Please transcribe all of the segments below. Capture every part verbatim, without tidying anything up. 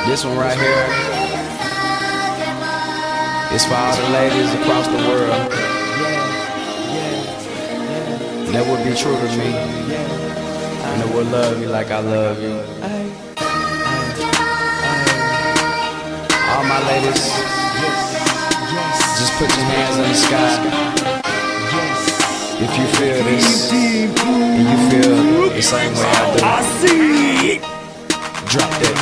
This one right here is for all the ladies across the world that would be true to me and that would love you like I love you. All my ladies, just put your hands in the sky if you feel this and you feel the same way I do. I see. Drop that.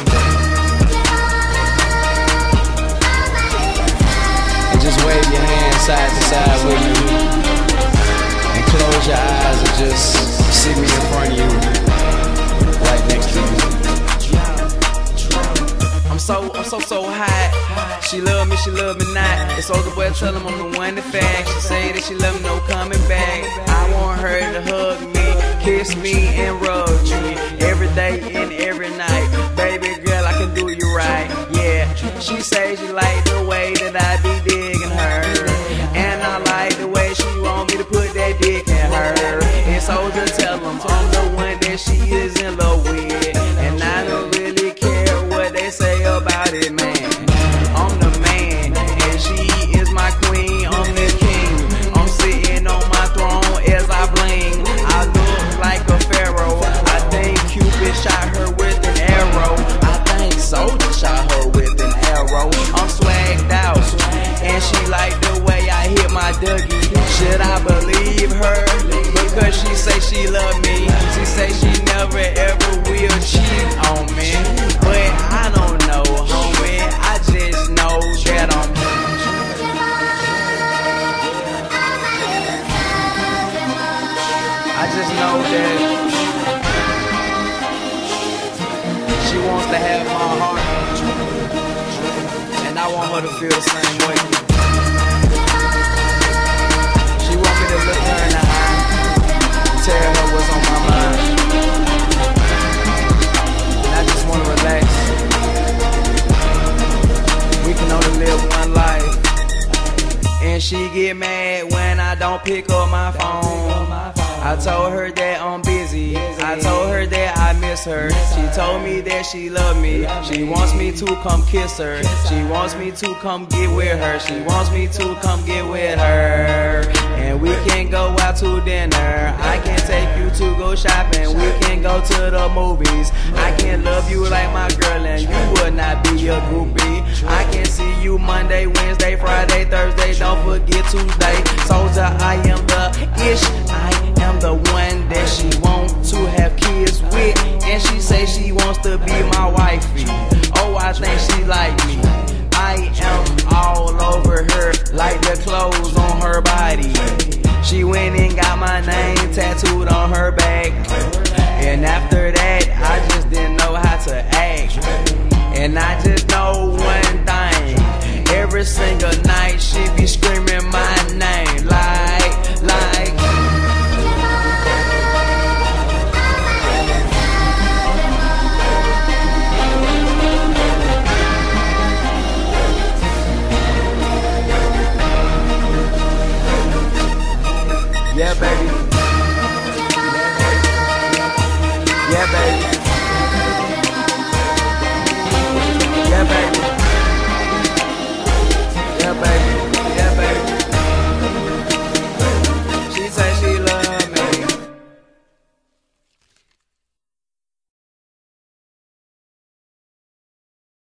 And just wave your hands side to side with me. And close your eyes and just see me in front of you. Right next to you. I'm so, I'm so, so hot. She love me, she love me not. It's older boy tell him I'm the one to fact. She say that she love me, no coming back. I want her to hug me, kiss me and rub me every day and every night. Baby girl, I can do you right, yeah. She say she like the way that I be digging her, and I like the way she want me to put that dick in her. And so just tell them I'm the one that she is in love with, and I don't really care what they say about it, man. I'm the man, and she is my queen. I'm the king. I'm sitting on my throne as I bling. I look like a pharaoh. I think Cupid shot her with an arrow. I think Soldier shot her with an arrow. I'm swagged out, and she like the way I hit my Dougie. Should I believe her? Because she say she love me. She say she never ever will cheat on me. But I don't know, homie. I just know that I'm I just know that she wants to have my heart, and I want her to feel the same way. She want me to look her in the eye and tell her what's on my mind. And I just want to relax. We can only live one life. And she get mad when I don't pick up my phone. I told her that I'm busy. I told her that I miss her. She told me that she love me. She wants me to come kiss her. She wants me to come get with her. She wants me to come get with her. And we can go out to dinner. I can take you to go shopping. We can go to the movies. I can love you like my girl and you would not be a groupie. I can see you Monday, Wednesday, Friday, Thursday. Don't forget Tuesday. Soldier, I am the ish. I am the one that she want to have kids with, and she say she wants to be my wifey. Oh, I think she like me. I am all over her like the clothes on her body. She went and got my name tattooed on her back, and after